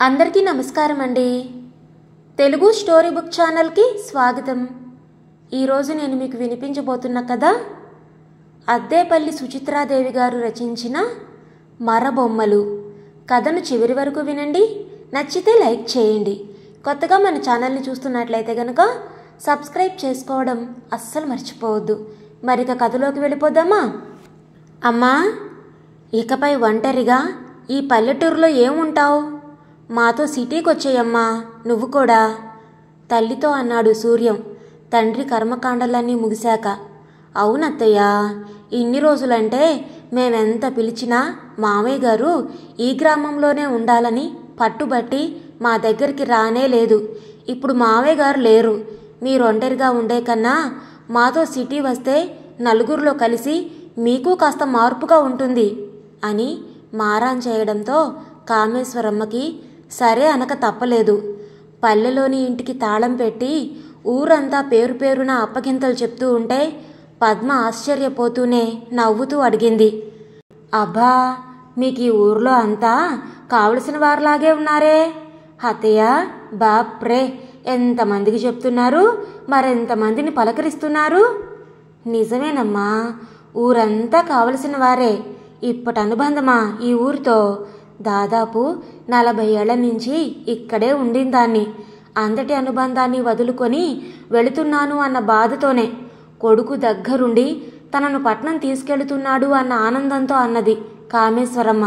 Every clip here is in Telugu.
అందరికీ నమస్కారం అండి. తెలుగు స్టోరీ బుక్ ఛానల్కి స్వాగతం. ఈరోజు నేను మీకు వినిపించబోతున్న కథ అద్దేపల్లి సుచిత్రాదేవి గారు రచించిన మరబొమ్మలు. కథను చివరి వరకు వినండి. నచ్చితే లైక్ చేయండి. కొత్తగా మన ఛానల్ని చూస్తున్నట్లయితే కనుక సబ్స్క్రైబ్ చేసుకోవడం అస్సలు మర్చిపోవద్దు. మరిక కథలోకి వెళ్ళిపోదామా? అమ్మా, ఇకపై ఒంటరిగా ఈ పల్లెటూరులో ఏముంటావు? మాతో సిటీకి వచ్చేయమ్మా, నువ్వు కూడా, తల్లితో అన్నాడు సూర్యం తండ్రి కర్మకాండలన్నీ ముగిశాక. అవునత్తయ్యా, ఇన్ని రోజులంటే మేమెంత పిలిచినా మామయ్య గారు ఈ గ్రామంలోనే ఉండాలని పట్టుబట్టి మా దగ్గరికి రానే లేదు. ఇప్పుడు మామయ్య గారు లేరు. మీరు ఒంటరిగా ఉండే కన్నా మాతో సిటీ వస్తే నలుగురిలో కలిసి మీకు కాస్త మార్పుగా ఉంటుంది అని మారాన్ చేయడంతో కామేశ్వరమ్మకి సరే అనక తప్పలేదు. పల్లెలోని ఇంటికి తాళం పెట్టి ఊరంతా పేరు పేరున అప్పగింతలు చెప్తూ ఉంటే పద్మ ఆశ్చర్యపోతూనే నవ్వుతూ అడిగింది, అబ్బా, మీకు ఈ ఊర్లో అంతా కావలసిన వారిలాగే ఉన్నారే అత్తయ్య. బాప్రే, ఎంతమందికి చెప్తున్నారు, మరెంతమందిని పలకరిస్తున్నారు. నిజమేనమ్మా, ఊరంతా కావలసిన వారే. ఇప్పటి అనుబంధమా ఈ ఊరితో? దాదాపు 40 ఏళ్ల నుంచి ఇక్కడే ఉండిందాన్ని. అంతటి అనుబంధాన్ని వదులుకొని వెళుతున్నాను అన్న బాధతోనే కొడుకు దగ్గరుండి తనను పట్నం తీసుకెళుతున్నాడు అన్న ఆనందంతో అన్నది కామేశ్వరమ్మ.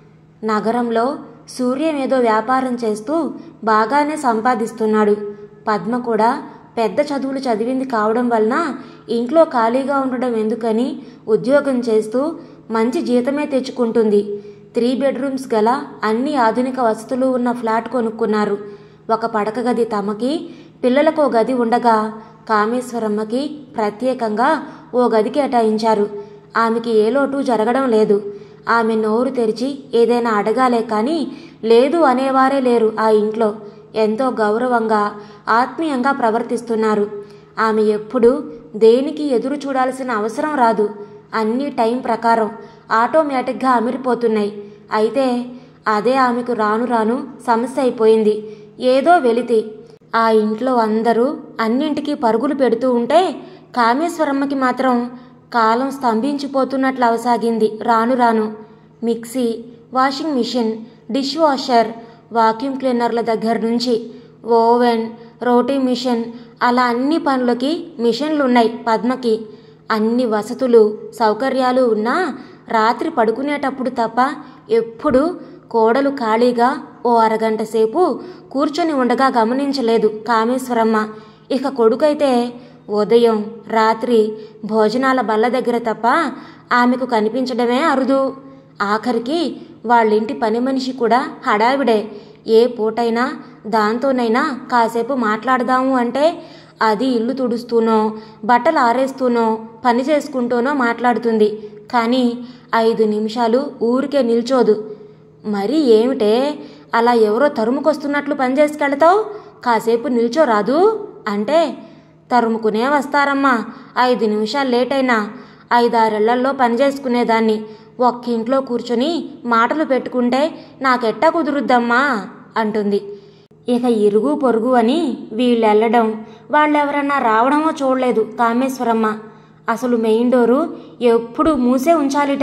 నగరంలో సూర్యం ఏదో వ్యాపారం చేస్తూ బాగానే సంపాదిస్తున్నాడు. పద్మ కూడా పెద్ద చదువులు చదివింది కావడం వలన ఇంట్లో ఖాళీగా ఉండడం ఎందుకని ఉద్యోగం చేస్తూ మంచి జీతమే తెచ్చుకుంటుంది. 3 బెడ్రూమ్స్ గల అన్ని ఆధునిక వసతులు ఉన్న ఫ్లాట్ కొనుక్కున్నారు. ఒక పడక గది తమకి, పిల్లలకు ఓ గది ఉండగా కామేశ్వరమ్మకి ప్రత్యేకంగా ఓ గది కేటాయించారు. ఆమెకి ఏ లోటు జరగడం లేదు. ఆమె నోరు తెరిచి ఏదైనా అడగాలే కానీ లేదు అనేవారే లేరు. ఆ ఇంట్లో ఎంతో గౌరవంగా ఆత్మీయంగా ప్రవర్తిస్తున్నారు. ఆమె ఎప్పుడు దేనికి ఎదురు చూడాల్సిన అవసరం రాదు. అన్నీ టైం ప్రకారం ఆటోమేటిక్గా అమిరిపోతున్నాయి. అయితే అదే ఆమెకు రాను రాను సమస్య అయిపోయింది. ఏదో వెలితి. ఆ ఇంట్లో అందరూ అన్నింటికీ పరుగులు పెడుతూ ఉంటే కామేశ్వరమ్మకి మాత్రం కాలం స్తంభించిపోతున్నట్లు అవసాగింది. రాను రాను mixie, washing machine, dishwasher, vacuum క్లీనర్ల దగ్గర నుంచి ఓవెన్, రోటీ మిషన్, అలా అన్ని పనులకి మిషన్లున్నాయి పద్మకి. అన్ని వసతులు సౌకర్యాలు ఉన్నా రాత్రి పడుకునేటప్పుడు తప్ప ఎప్పుడు కోడలు ఖాళీగా ఓ అరగంట సేపు కూర్చొని ఉండగా గమనించలేదు కామేశ్వరమ్మ. ఇక కొడుకైతే ఉదయం రాత్రి భోజనాల బల్ల దగ్గర తప్ప ఆమెకు కనిపించడమే అరుదు. ఆఖరికి వాళ్ళింటి పని మనిషి కూడా హడావిడే. ఏ పూటైనా దాంతోనైనా కాసేపు మాట్లాడదాము అంటే అది ఇల్లు తుడుస్తూనో బట్టలు ఆరేస్తూనో పని చేసుకుంటూనో మాట్లాడుతుంది. కానీ 5 నిమిషాలు ఊరికే నిల్చోదు. మరి ఏమిటే అలా ఎవరో తరుముకొస్తున్నట్లు పని చేసుకెళ్తావు? కాసేపు నిల్చోరాదు అంటే తరుముకునే వస్తారమ్మా. 5 నిమిషాలు లేట్ అయినా 5-6 ఏళ్లలో పని చేసుకునేదాన్ని. ఒక్క ఇంట్లో కూర్చొని మాటలు పెట్టుకుంటే నాకెట్టా కుదురుద్దమ్మా అంటుంది. ఇక ఇరుగు పొరుగు అని వీళ్ళెళ్ళడం, వాళ్ళెవరన్నా రావడమో చూడలేదు కామేశ్వరమ్మ. అసలు మెయిన్ డోరు ఎప్పుడు మూసే ఉంచాలిట.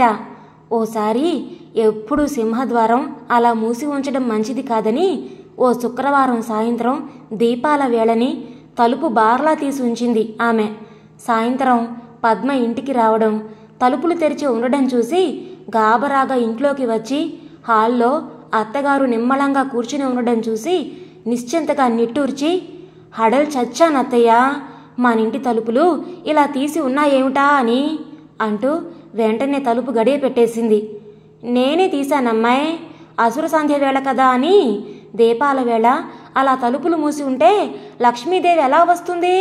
ఓసారి ఎప్పుడు సింహద్వారం అలా మూసి ఉంచడం మంచిది కాదని ఓ శుక్రవారం సాయంత్రం దీపాల వేళని తలుపు బార్లా తీసి ఉంచింది ఆమె. సాయంత్రం పద్మ ఇంటికి రావడం, తలుపులు తెరిచి ఉండడం చూసి గాబరాగా ఇంట్లోకి వచ్చి హాల్లో అత్తగారు నిమ్మళంగా కూర్చుని ఉండడం చూసి నిశ్చింతగా నిట్టూర్చి, హడల్ చచ్చానత్తయ్యా, మనింటి తలుపులు ఇలా తీసి ఉన్నాయేమిటా అని అంటూ వెంటనే తలుపు గడియ పెట్టేసింది. నేనే తీశానమ్మాయి, అసుర సంధ్య వేళ కదా అని. దీపాల వేళ అలా తలుపులు మూసి ఉంటే లక్ష్మీదేవి ఎలా వస్తుంది?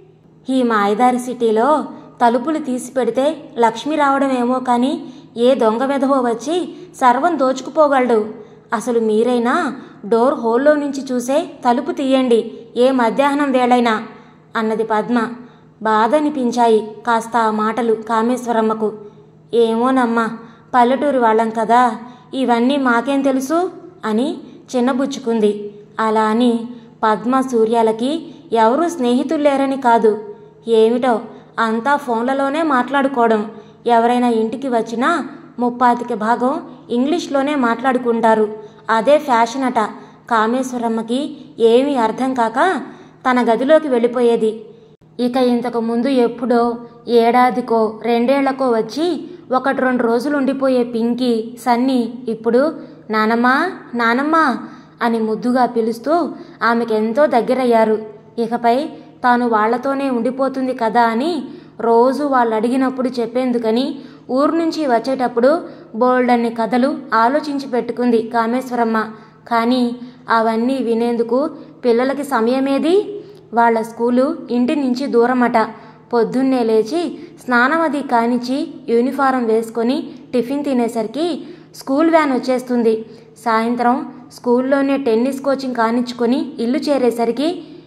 ఈ మాయదారి సిటీలో తలుపులు తీసి పెడితే లక్ష్మి రావడమేమో కానీ ఏ దొంగ వెధవో వచ్చి సర్వం దోచుకుపోగలడు. అసలు మీరైనా డోర్ హోల్లో నుంచి చూసే తలుపు తీయండి, ఏ మధ్యాహ్నం వేళైనా అన్నది పద్మ. బాధ అనిపించాయి కాస్త ఆ మాటలు కామేశ్వరమ్మకు. ఏమోనమ్మా, పల్లెటూరు వాళ్ళం కదా, ఇవన్నీ మాకేం తెలుసు అని చిన్నబుచ్చుకుంది. అలా అని పద్మ సూర్యాలకి ఎవరూ స్నేహితులు లేరని కాదు. ఏమిటో అంతా ఫోన్లలోనే మాట్లాడుకోవడం. ఎవరైనా ఇంటికి వచ్చినా 30% ఇంగ్లీష్లోనే మాట్లాడుకుంటారు. అదే ఫ్యాషన్ అట. కామేశ్వరమ్మకి ఏమీ అర్థం కాక తన గదిలోకి వెళ్ళిపోయేది. ఇక ఇంతకు ముందు ఎప్పుడో ఏడాదికో 2 ఏళ్లకో వచ్చి 1-2 రోజులు ఉండిపోయే పింకీ, సన్నీ ఇప్పుడు నానమ్మా నానమ్మా అని ముద్దుగా పిలుస్తూ ఆమెకెంతో దగ్గరయ్యారు. ఇకపై తాను వాళ్లతోనే ఉండిపోతుంది కదా అని రోజు వాళ్ళు అడిగినప్పుడు చెప్పేందుకని ఊరు నుంచి వచ్చేటప్పుడు బోల్డన్ని కథలు ఆలోచించి పెట్టుకుంది కామేశ్వరమ్మ. కానీ అవన్నీ వినేందుకు పిల్లలకి సమయమేది? వాళ్ల స్కూలు ఇంటి నుంచి దూరమట. పొద్దున్నే లేచి స్నానం అది కానిచ్చి యూనిఫారం వేసుకొని టిఫిన్ తినేసరికి స్కూల్ వ్యాన్ వచ్చేస్తుంది. సాయంత్రం స్కూల్లోనే టెన్నిస్ కోచింగ్ కానిచ్చుకొని ఇల్లు చేరేసరికి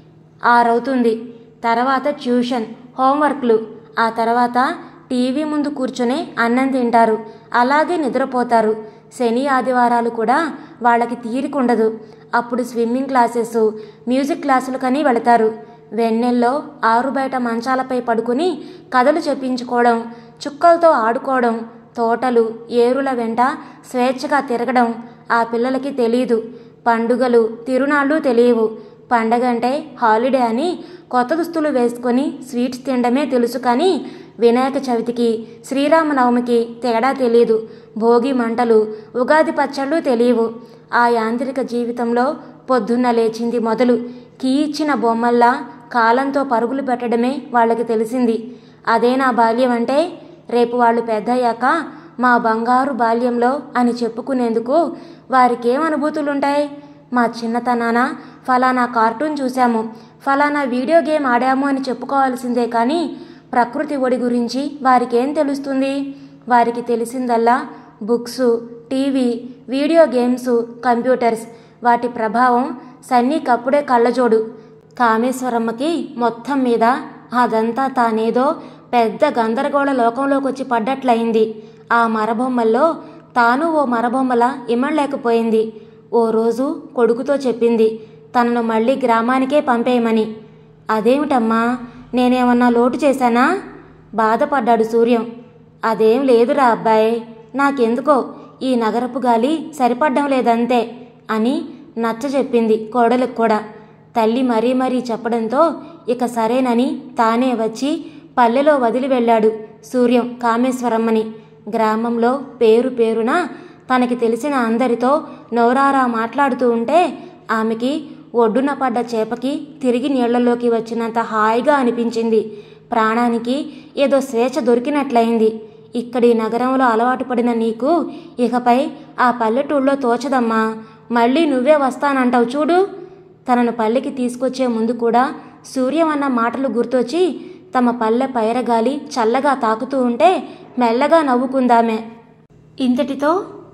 6 అవుతుంది. తర్వాత ట్యూషన్, హోంవర్క్లు. ఆ తర్వాత టీవీ ముందు కూర్చొని అన్నం తింటారు. అలాగే నిద్రపోతారు. శని ఆదివారాలు కూడా వాళ్ళకి తీరికుండదు. అప్పుడు స్విమ్మింగ్ క్లాసెస్, మ్యూజిక్ క్లాసులకని వెళతారు. వెన్నెల్లో ఆరు బయట మంచాలపై పడుకుని కథలు చెప్పించుకోవడం, చుక్కలతో ఆడుకోవడం, తోటలు ఏరుల వెంట స్వేచ్ఛగా తిరగడం ఆ పిల్లలకి తెలీదు. పండుగలు తిరునాళ్ళు తెలియవు. పండగంటే హాలిడే అని కొత్త దుస్తులు వేసుకొని స్వీట్స్ తినడమే తెలుసు. కానీ వినాయక చవితికి, శ్రీరామనవమికి తేడా తెలియదు. భోగి మంటలు, ఉగాది పచ్చళ్ళు తెలియవు. ఆ యాంత్రిక జీవితంలో పొద్దున్న లేచింది మొదలు కీ ఇచ్చిన బొమ్మల్లా కాలంతో పరుగులు పెట్టడమే వాళ్ళకి తెలిసింది. అదే నా బాల్యం అంటే రేపు వాళ్ళు పెద్దయ్యాక మా బంగారు బాల్యంలో అని చెప్పుకునేందుకు వారికేం అనుభూతులుంటాయి? మా చిన్నతనాన ఫలానా కార్టూన్ చూశాము, ఫలానా వీడియో గేమ్ ఆడాము అని చెప్పుకోవాల్సిందే. కానీ ప్రకృతి ఒడి గురించి వారికేం తెలుస్తుంది? వారికి తెలిసిందల్లా books, TV, video games, computers. వాటి ప్రభావం సన్నీకప్పుడే కళ్ళజోడు. కామేశ్వరమ్మకి మొత్తం మీద అదంతా తానేదో పెద్ద గందరగోళ లోకంలోకి వచ్చి పడ్డట్లయింది. ఆ మరబొమ్మల్లో తాను ఓ మరబొమ్మలా ఇమ్మడలేకపోయింది. ఓ రోజు కొడుకుతో చెప్పింది తనను మళ్ళీ గ్రామానికే పంపేయమని. అదేమిటమ్మా, నేనేమన్నా లోటు చేశానా? బాధపడ్డాడు సూర్యం. అదేం లేదురా అబ్బాయి, నాకెందుకో ఈ నగరపు గాలి సరిపడ్డం లేదంతే అని నచ్చజెప్పింది కోడలకు కూడా. తల్లి మరీ మరీ చెప్పడంతో ఇక సరేనని తానే వచ్చి పల్లెలో వదిలి వెళ్ళాడు సూర్యం కామేశ్వరమ్మని. గ్రామంలో పేరు పేరున తనకి తెలిసిన అందరితో నోరారా మాట్లాడుతూ ఉంటే ఆమెకి ఒడ్డున పడ్డ చేపకి తిరిగి నీళ్లలోకి వచ్చినంత హాయిగా అనిపించింది. ప్రాణానికి ఏదో స్వేచ్ఛ దొరికినట్లయింది. ఇక్కడి నగరంలో అలవాటు పడిన నీకు ఇకపై ఆ పల్లెటూళ్ళలో తోచదమ్మా. మళ్ళీ నువ్వే వస్తానంటావు చూడు. తనను పల్లెకి తీసుకొచ్చే ముందు కూడా సూర్యం అన్న మాటలు గుర్తొచ్చి తమ పల్లె పైరగాలి చల్లగా తాకుతూ ఉంటే మెల్లగా నవ్వుకుందామే. ఇంతటితో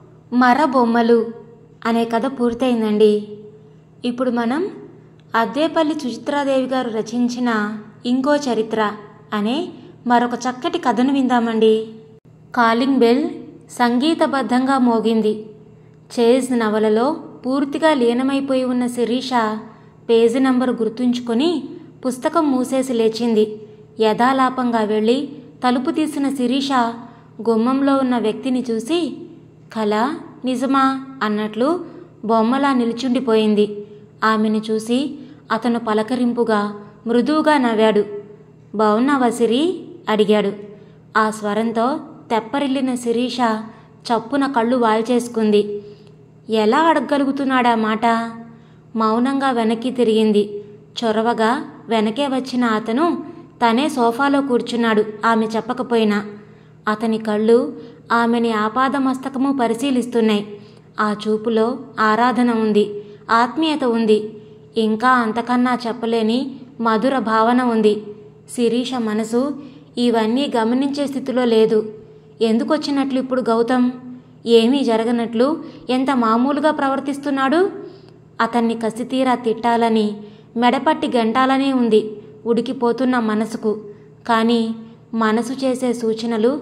మరబొమ్మలు అనే కథ పూర్తయిందండి. ఇప్పుడు మనం అద్దేపల్లి సుచిత్రాదేవి గారు రచించిన ఇంకో చరిత్ర అనే మరొక చక్కటి కథను విందామండి. కాలింగ్ బెల్ సంగీతబద్ధంగా మోగింది. చేజ్ నవలలో పూర్తిగా లీనమైపోయి ఉన్న శిరీష పేజీ నంబరు గుర్తుంచుకొని పుస్తకం మూసేసి లేచింది. యథాలాపంగా వెళ్ళి తలుపు తీసిన శిరీష గుమ్మంలో ఉన్న వ్యక్తిని చూసి కళ నిజమా అన్నట్లు బొమ్మలా నిల్చుండిపోయింది. ఆమెను చూసి అతను పలకరింపుగా మృదువుగా నవ్వాడు. బావున్నావా సిరి అడిగాడు. ఆ స్వరంతో తెప్పరిల్లిన శిరీష చప్పున కళ్ళు వాల్చేసుకుంది. ఎలా అడగగలుగుతున్నాడా మాట? మౌనంగా వెనక్కి తిరిగింది. చొరవగా వెనకే వచ్చిన అతను తనే సోఫాలో కూర్చున్నాడు ఆమె చెప్పకపోయినా. అతని కళ్ళు ఆమెని ఆపాదమస్తకము పరిశీలిస్తున్నాయి. ఆ చూపులో ఆరాధన ఉంది, ఆత్మీయత ఉంది, ఇంకా అంతకన్నా చెప్పలేని మధుర భావన ఉంది. శిరీష మనసు ఇవన్నీ గమనించే స్థితిలో లేదు. ఎందుకొచ్చినట్లు ఇప్పుడు గౌతమ్? ఏమీ జరగనట్లు ఎంత మామూలుగా ప్రవర్తిస్తున్నాడు. అతన్ని కసితీరా తిట్టాలని, మెడపట్టి గంటాలనే ఉంది ఉడికిపోతున్న మనసుకు. కానీ మనసు చేసే సూచనలు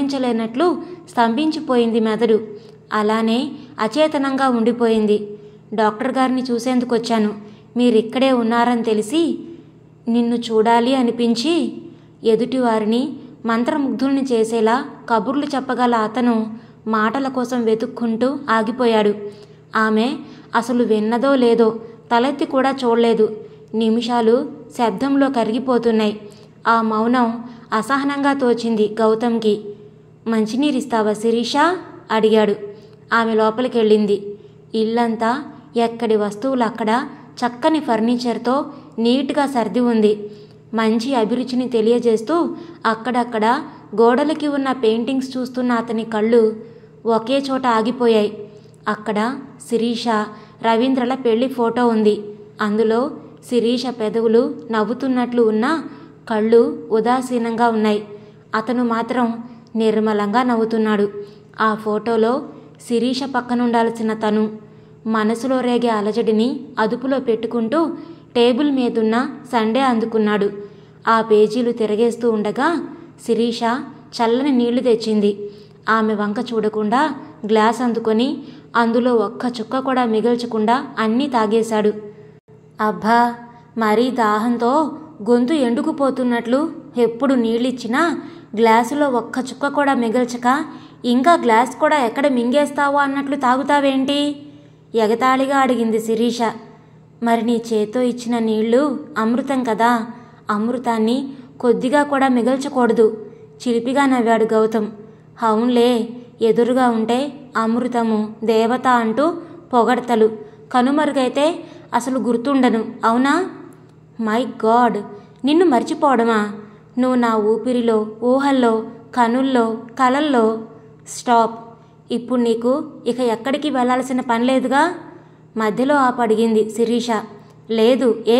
గమనించలేనట్లు స్తంభించిపోయింది మెదడు. అలానే అచేతనంగా ఉండిపోయింది. డాక్టర్ గారిని చూసేందుకు వచ్చాను. మీరిక్కడే ఉన్నారని తెలిసి నిన్ను చూడాలి అనిపించి. ఎదుటివారిని మంత్రముగ్ధుల్ని చేసేలా కబుర్లు చెప్పగల అతను మాటల కోసం వెతుక్కుంటూ ఆగిపోయాడు. ఆమె అసలు విన్నదో లేదో తలెత్తి కూడా చూడలేదు. నిమిషాలు శబ్దంలో కరిగిపోతున్నాయి. ఆ మౌనం అసహనంగా తోచింది గౌతమ్కి. మంచినీరిస్తావా శిరీష అడిగాడు. ఆమె లోపలికెళ్ళింది. ఇల్లంతా ఎక్కడి వస్తువులు అక్కడ చక్కని ఫర్నిచర్తో నీట్గా సర్ది ఉంది. మంచి అభిరుచిని తెలియజేస్తూ అక్కడక్కడ గోడలకి ఉన్న పెయింటింగ్స్ చూస్తున్న అతని కళ్ళు ఒకే చోట ఆగిపోయాయి. అక్కడ శిరీష రవీంద్రల పెళ్లి ఫోటో ఉంది. అందులో శిరీష పెదవులు నవ్వుతున్నట్లు ఉన్న కళ్ళు ఉదాసీనంగా ఉన్నాయి. అతను మాత్రం నిర్మలంగా నవ్వుతున్నాడు. ఆ ఫోటోలో శిరీష పక్కనుండాల్సిన తను మనసులో రేగే అలజడిని అదుపులో పెట్టుకుంటూ టేబుల్ మీదున్న సండే అందుకున్నాడు. ఆ పేజీలు తిరగేస్తూ ఉండగా శిరీష చల్లని నీళ్లు తెచ్చింది. ఆమె వంక చూడకుండా గ్లాస్ అందుకొని అందులో ఒక్క చుక్క కూడా మిగల్చకుండా అన్నీ తాగేశాడు. అబ్బా, మరీ దాహంతో గొంతు ఎండుకుపోతున్నట్లు ఎప్పుడు నీళ్ళిచ్చినా గ్లాసులో ఒక్క చుక్క కూడా మిగల్చక ఇంకా గ్లాస్ కూడా ఎక్కడ మింగేస్తావో అన్నట్లు తాగుతావేంటి? ఎగతాళిగా అడిగింది శిరీష. మరి నీ చేత్తో ఇచ్చిన నీళ్లు అమృతం కదా, అమృతాన్ని కొద్దిగా కూడా మిగల్చకూడదు చిలిపిగా నవ్వాడు గౌతమ్. అవునులే, ఎదురుగా ఉంటే అమృతము దేవత అంటూ పొగడతలు, కనుమరుగైతే అసలు గుర్తుండను, అవునా? మై గాడ్, నిన్ను మర్చిపోవడమా? నువ్వు నా ఊపిరిలో, ఊహల్లో, కనుల్లో, కలల్లో. స్టాప్. ఇప్పుడు నీకు ఇక ఎక్కడికి వెళ్లాల్సిన పని లేదుగా? మధ్యలో ఆపడిగింది శిరీష. లేదు. ఏ?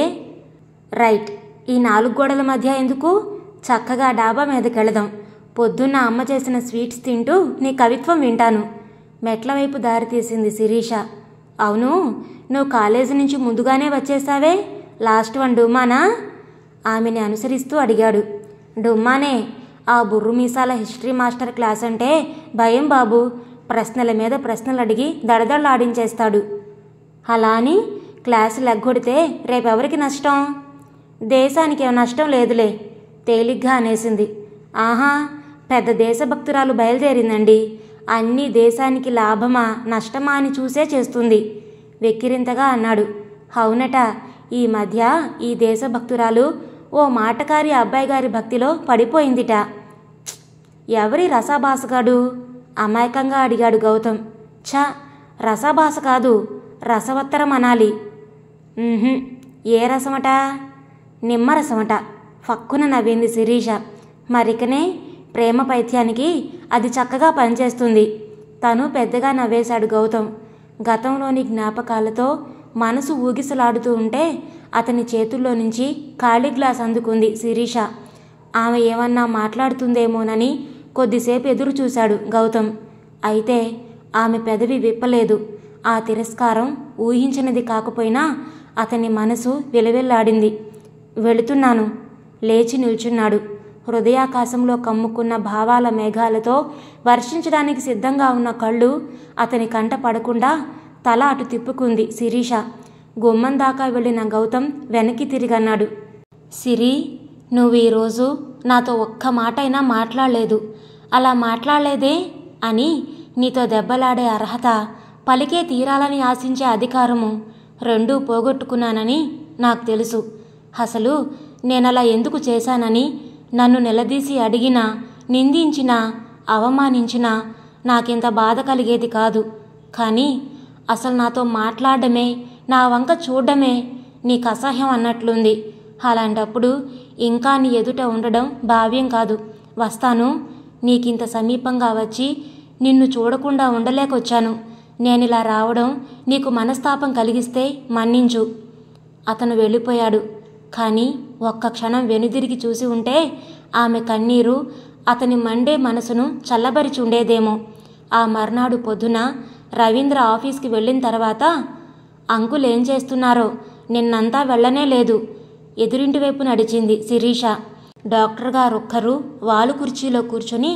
రైట్. ఈ 4 గోడల మధ్య ఎందుకు? చక్కగా డాబా మీదకెళదాం. పొద్దున్న అమ్మ చేసిన స్వీట్స్ తింటూ నీ కవిత్వం వింటాను. మెట్ల వైపు దారితీసింది శిరీష. అవును, నువ్వు కాలేజీ నుంచి ముందుగానే వచ్చేసావే, లాస్ట్ వన్ డుమ్మానా? ఆమెని అనుసరిస్తూ అడిగాడు. డుమ్మానే. ఆ బుర్రు మీసాల హిస్టరీ మాస్టర్ క్లాస్ అంటే భయం బాబు. ప్రశ్నల మీద ప్రశ్నలు అడిగి దడదళ్ళాడించేస్తాడు. అలా అని క్లాసు లెగ్గొడితే రేపెవరికి నష్టం? దేశానికి నష్టం లేదులే, తేలిగ్గా అనేసింది. ఆహా, పెద్ద దేశభక్తురాలు బయలుదేరిందండి. అన్నీ దేశానికి లాభమా నష్టమా అని చూసే చేస్తుంది వెక్కిరింతగా అన్నాడు. అవునట, ఈ మధ్య ఈ దేశభక్తురాలు ఓ మాటకారి అబ్బాయి గారి భక్తిలో పడిపోయిందిట. ఎవరి రసాభాసగాడు? అమాయకంగా అడిగాడు గౌతమ్. ఛ, రసాభాస కాదు, రసవత్తరం అనాలి. ఏ రసమట? నిమ్మరసమట. ఫక్కున నవ్వింది శిరీష. మరికనే ప్రేమ పైత్యానికి అది చక్కగా పనిచేస్తుంది. తను పెద్దగా నవ్వేశాడు గౌతమ్. గతంలోని జ్ఞాపకాలతో మనసు ఊగిసలాడుతూ ఉంటే అతని చేతుల్లో నుంచి ఖాళీ గ్లాస్ అందుకుంది శిరీష. ఆమె ఏమన్నా మాట్లాడుతుందేమోనని కొద్దిసేపు ఎదురు చూశాడు గౌతమ్. అయితే ఆమె పెదవి విప్పలేదు. ఆ తిరస్కారం ఊహించినది కాకపోయినా అతని మనసు విలవిల్లాడింది. వెళుతున్నాను. లేచి నిల్చున్నాడు. హృదయాకాశంలో కమ్ముకున్న భావాల మేఘాలతో వర్షించడానికి సిద్ధంగా ఉన్న కళ్ళు అతని కంట పడకుండా తల అటు తిప్పుకుంది శిరీష. గుమ్మం దాకా వెళ్ళిన గౌతమ్ వెనక్కి తిరిగన్నాడు. సిరి, నువ్వు ఈరోజు నాతో ఒక్క మాటైనా మాట్లాడలేదు. అలా మాట్లాడలేదే అని నీతో దెబ్బలాడే అర్హత, పలికే తీరాలని ఆశించే అధికారము రెండూ పోగొట్టుకున్నానని నాకు తెలుసు. అసలు నేనలా ఎందుకు చేశానని నన్ను నిలదీసి అడిగినా, నిందించినా, అవమానించినా నాకింత బాధ కలిగేది కాదు. కానీ అసలు నాతో మాట్లాడడమే, నా వంక చూడడమే నీకు అసహ్యం అన్నట్లుంది. అలాంటప్పుడు ఇంకా నీ ఎదుట ఉండడం భావ్యం కాదు. వస్తాను. నీకింత సమీపంగా వచ్చి నిన్ను చూడకుండా ఉండలేకొచ్చాను. నేనిలా రావడం నీకు మనస్తాపం కలిగిస్తే మన్నించు. అతను వెళ్ళిపోయాడు. కానీ ఒక్క క్షణం వెనుదిరిగి చూసి ఉంటే ఆమె కన్నీరు అతని మండే మనసును చల్లబరిచి ఉండేదేమో. ఆ మర్నాడు పొద్దున రవీంద్ర ఆఫీస్కి వెళ్ళిన తర్వాత, అంకుల్ ఏం చేస్తున్నారో, నిన్నంతా వెళ్ళనే లేదు. ఎదురింటి వైపు నడిచింది శిరీష. డాక్టర్ గారొక్కరు వాలు కుర్చీలో కూర్చొని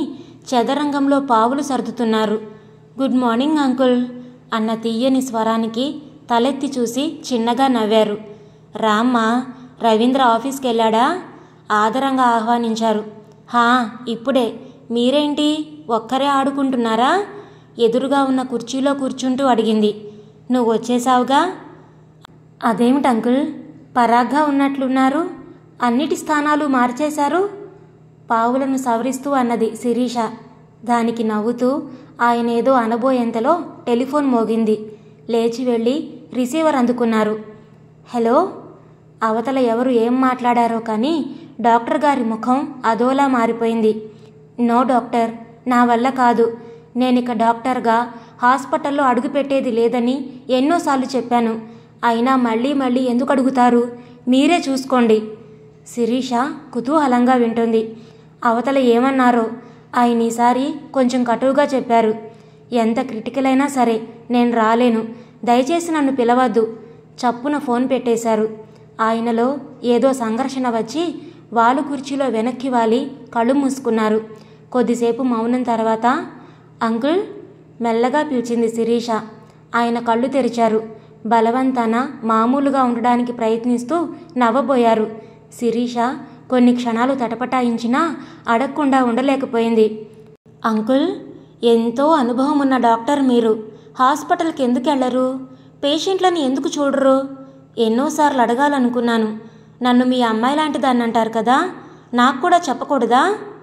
చదరంగంలో పావులు సర్దుతున్నారు. గుడ్ మార్నింగ్ అంకుల్ అన్న తీయని స్వరానికి తలెత్తి చూసి చిన్నగా నవ్వారు. రామ్మా, రవీంద్ర ఆఫీస్కి వెళ్ళాడా? ఆదరంగా ఆహ్వానించారు. హా, ఇప్పుడే. మీరేంటి ఒక్కరే ఆడుకుంటున్నారా? ఎదురుగా ఉన్న కుర్చీలో కూర్చుంటూ అడిగింది. నువ్వు వచ్చేసావుగా. అదేమిటి అంకుల్, పరాగ్గా ఉన్నట్లున్నారు, అన్నిటి స్థానాలు మార్చేశారు? పావులను సవరిస్తూ అన్నది శిరీష. దానికి నవ్వుతూ ఆయనేదో అనబోయేంతలో టెలిఫోన్ మోగింది. లేచి వెళ్ళి రిసీవర్ అందుకున్నారు. హలో. అవతల ఎవరు ఏం మాట్లాడారో కానీ డాక్టర్ గారి ముఖం అదోలా మారిపోయింది. నో డాక్టర్, నా వల్ల కాదు. నేనిక డాక్టర్గా హాస్పిటల్లో అడుగుపెట్టేది లేదని ఎన్నోసార్లు చెప్పాను. అయినా మళ్ళీ మళ్ళీ ఎందుకు అడుగుతారు? మీరే చూసుకోండి. శిరీష కుతూహలంగా వింటుంది. అవతల ఏమన్నారో ఆయన ఈసారి కొంచెం కటువుగా చెప్పారు. ఎంత క్రిటికల్ అయినా సరే నేను రాలేను, దయచేసి నన్ను పిలవద్దు. చప్పున ఫోన్ పెట్టేశారు. ఆయనలో ఏదో సంఘర్షణ వచ్చి వాలు కుర్చీలో వెనక్కి వాలి కళ్ళు మూసుకున్నారు. కొద్దిసేపు మౌనం తర్వాత అంకుల్ మెల్లగా పిలిచింది శిరీష. ఆయన కళ్ళు తెరిచారు. బలవంతాన మామూలుగా ఉండడానికి ప్రయత్నిస్తూ నవ్వబోయారు. శిరీష కొన్ని క్షణాలు తటపటాయించినా అడగకుండా ఉండలేకపోయింది. అంకుల్, ఎంతో అనుభవం ఉన్న డాక్టర్ మీరు. హాస్పిటల్కి ఎందుకు వెళ్ళరు? పేషెంట్లను ఎందుకు చూడరు? ఎన్నోసార్లు అడగాలనుకున్నాను. నన్ను మీ అమ్మాయి లాంటి దాన్ని అంటారు కదా, నాకు కూడా చెప్పకూడదా?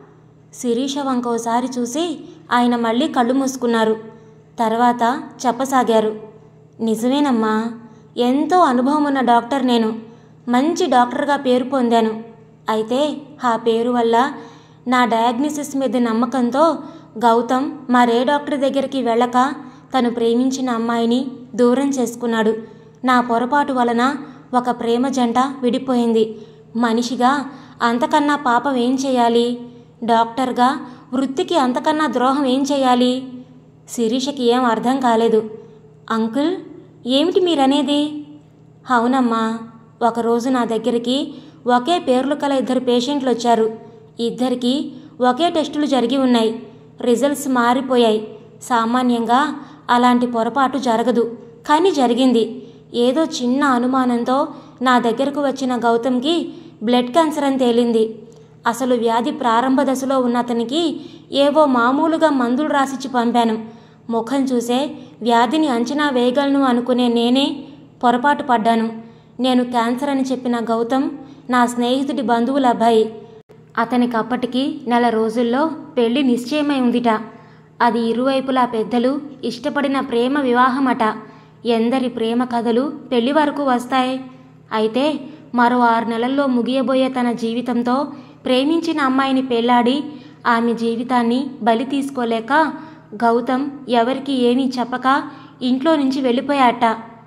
శిరీష వంకోసారి చూసి ఆయన మళ్ళీ కళ్ళు మూసుకున్నారు. తర్వాత చెప్పసాగారు. నిజమేనమ్మా, ఎంతో అనుభవం ఉన్న డాక్టర్ నేను. మంచి డాక్టర్గా పేరు పొందాను. అయితే ఆ పేరు వల్ల నా డయాగ్నోసిస్ మీద నమ్మకంతో గౌతమ్ మరే డాక్టర్ దగ్గరికి వెళ్ళక తను ప్రేమించిన అమ్మాయిని దూరం చేసుకున్నాడు. నా పొరపాటు వలన ఒక ప్రేమ జంట విడిపోయింది. మనిషిగా అంతకన్నా పాపం ఏం చేయాలి? డాక్టర్గా వృత్తికి అంతకన్నా ద్రోహం ఏం చేయాలి? శిరీషకి ఏం అర్థం కాలేదు. అంకుల్, ఏమిటి మీరనేది? అవునమ్మా, ఒకరోజు నా దగ్గరికి ఒకే పేర్లు కల 2 పేషెంట్లు వచ్చారు. ఇద్దరికి ఒకే టెస్టులు జరిగి ఉన్నాయి. రిజల్ట్స్ మారిపోయాయి. సామాన్యంగా అలాంటి పొరపాటు జరగదు, కానీ జరిగింది. ఏదో చిన్న అనుమానంతో నా దగ్గరకు వచ్చిన గౌతమ్కి బ్లడ్ క్యాన్సర్ అని తేలింది. అసలు వ్యాధి ప్రారంభ దశలో ఉన్న అతనికి ఏవో మామూలుగా మందులు రాసిచ్చి పంపాను. ముఖం చూసే వ్యాధిని అంచనా వేయగలను అనుకునే నేనే పొరపాటు పడ్డాను. నేను క్యాన్సర్ అని చెప్పిన గౌతమ్ నా స్నేహితుడి బంధువుల అబ్బాయి. అతనికి అప్పటికి 4 రోజుల్లో పెళ్లి నిశ్చయమై ఉందిట. అది ఇరువైపులా పెద్దలు ఇష్టపడిన ప్రేమ వివాహమట. ఎందరి ప్రేమ కథలు పెళ్లి వరకు వస్తాయి. అయితే మరో 6 నెలల్లో ముగియబోయే తన జీవితంతో ప్రేమించిన అమ్మాయిని పెళ్లాడి ఆమె జీవితాన్ని బలి తీసుకోలేక గౌతమ్ ఎవరికి ఏమీ చెప్పక ఇంట్లో నుంచి వెళ్ళిపోయాట.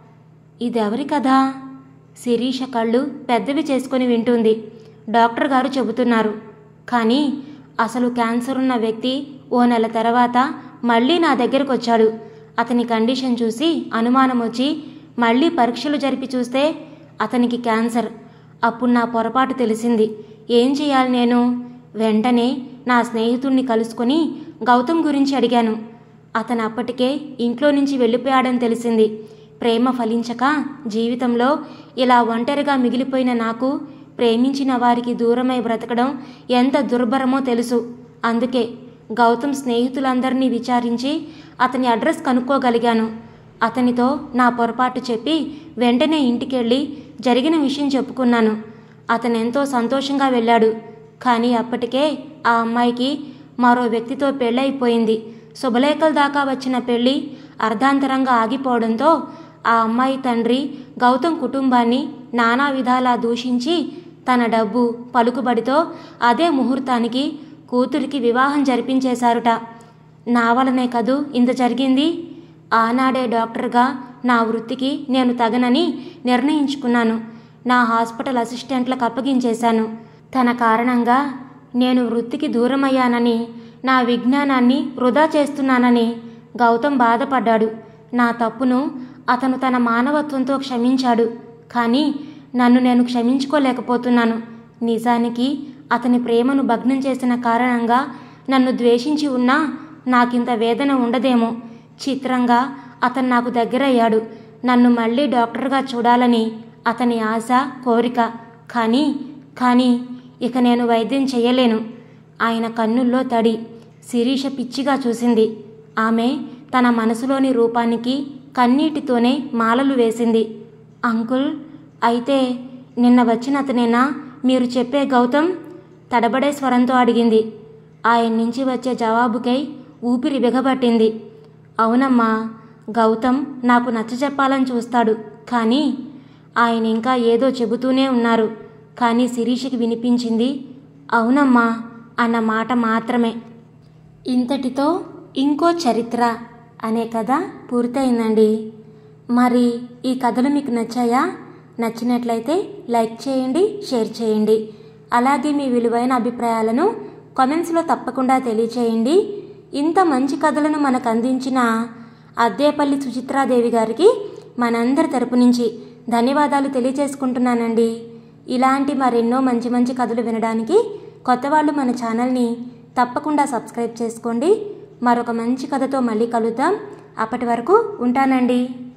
ఇదెవరి కథ? శిరీష కళ్ళు పెద్దవి చేసుకొని వింటుంది. డాక్టర్ గారు చెబుతున్నారు. కానీ అసలు క్యాన్సర్ ఉన్న వ్యక్తి ఓ నెల తర్వాత మళ్ళీ నా దగ్గరకు వచ్చాడు. అతని కండిషన్ చూసి అనుమానం వచ్చి మళ్ళీ పరీక్షలు జరిపి చూస్తే అతనికి క్యాన్సర్. అప్పుడు నా పొరపాటు తెలిసింది. ఏం చేయాలి నేను? వెంటనే నా స్నేహితుడిని కలుసుకొని గౌతమ్ గురించి అడిగాను. అతను అప్పటికే ఇంట్లో నుంచి వెళ్ళిపోయాడని తెలిసింది. ప్రేమ ఫలించక జీవితంలో ఇలా ఒంటరిగా మిగిలిపోయిన నాకు ప్రేమించిన వారికి దూరమై బ్రతకడం ఎంత దుర్భరమో తెలుసు. అందుకే గౌతమ్ స్నేహితులందరినీ విచారించి అతని అడ్రస్ కనుక్కోగలిగాను. అతనితో నా పొరపాటు చెప్పి వెంటనే ఇంటికెళ్ళి జరిగిన విషయం చెప్పుకున్నాను. అతనెంతో సంతోషంగా వెళ్ళాడు. కానీ అప్పటికే ఆ అమ్మాయికి మరో వ్యక్తితో పెళ్ళైపోయింది. శుభలేఖల దాకా వచ్చిన పెళ్లి అర్ధాంతరంగా ఆగిపోవడంతో ఆ అమ్మాయి తండ్రి గౌతమ్ కుటుంబాన్ని నానా విధాలా దూషించి తన డబ్బు పలుకుబడితో అదే ముహూర్తానికి కూతురికి వివాహం జరిపించేశారుట. నా వలనే కదూ ఇంత జరిగింది. ఆనాడే డాక్టర్గా నా వృత్తికి నేను తగనని నిర్ణయించుకున్నాను. నా హాస్పిటల్ అసిస్టెంట్లకు అప్పగించేశాను. తన కారణంగా నేను వృత్తికి దూరమయ్యానని, నా విజ్ఞానాన్ని వృధా చేస్తున్నానని గౌతమ్ బాధపడ్డాడు. నా తప్పును అతను తన మానవత్వంతో క్షమించాడు. కానీ నన్ను నేను క్షమించుకోలేకపోతున్నాను. నిజానికి అతని ప్రేమను భగ్నం చేసిన కారణంగా నన్ను ద్వేషించి ఉన్నా నాకింత వేదన ఉండదేమో. చిత్రంగా అతను నాకు దగ్గరయ్యాడు. నన్ను మళ్ళీ డాక్టర్గా చూడాలని అతని ఆశ, కోరిక. కానీ ఇక నేను వైద్యం చేయలేను. ఆయన కన్నుల్లో తడి. శిరీష పిచ్చిగా చూసింది. ఆమె తన మనసులోని రూపానికి కన్నీటితోనే మాలలు వేసింది. అంకుల్, అయితే నిన్న వచ్చిన అతనేనా మీరు చెప్పే గౌతమ్? తడబడే స్వరంతో అడిగింది. ఆయన నుంచి వచ్చే జవాబుకై ఊపిరి బిగబట్టింది. అవునమ్మా, గౌతమ్ నాకు నచ్చజెప్పాలని చూస్తాడు, కానీ ఆయన ఇంకా ఏదో చెబుతూనే ఉన్నారు. కానీ శిరీషకి వినిపించింది అవునమ్మా అన్న మాట మాత్రమే. ఇంతటితో ఇంకో చరిత్ర అనే కథ పూర్తయిందండి. మరి ఈ కథలు మీకు నచ్చాయా? నచ్చినట్లయితే లైక్ చేయండి, షేర్ చేయండి. అలాగే మీ విలువైన అభిప్రాయాలను కామెంట్స్లో తప్పకుండా తెలియచేయండి. ఇంత మంచి కథలను మనకు అందించిన అద్దేపల్లి సుచిత్రాదేవి గారికి మనందరి తరపు నుంచి ధన్యవాదాలు తెలియచేసుకుంటున్నానండి. ఇలాంటి మరెన్నో మంచి మంచి కథలు వినడానికి కొత్త వాళ్ళు మన ఛానల్ని తప్పకుండా సబ్స్క్రైబ్ చేసుకోండి. మరొక మంచి కథతో మళ్ళీ కలుద్దాం. అప్పటి వరకు ఉంటానండి.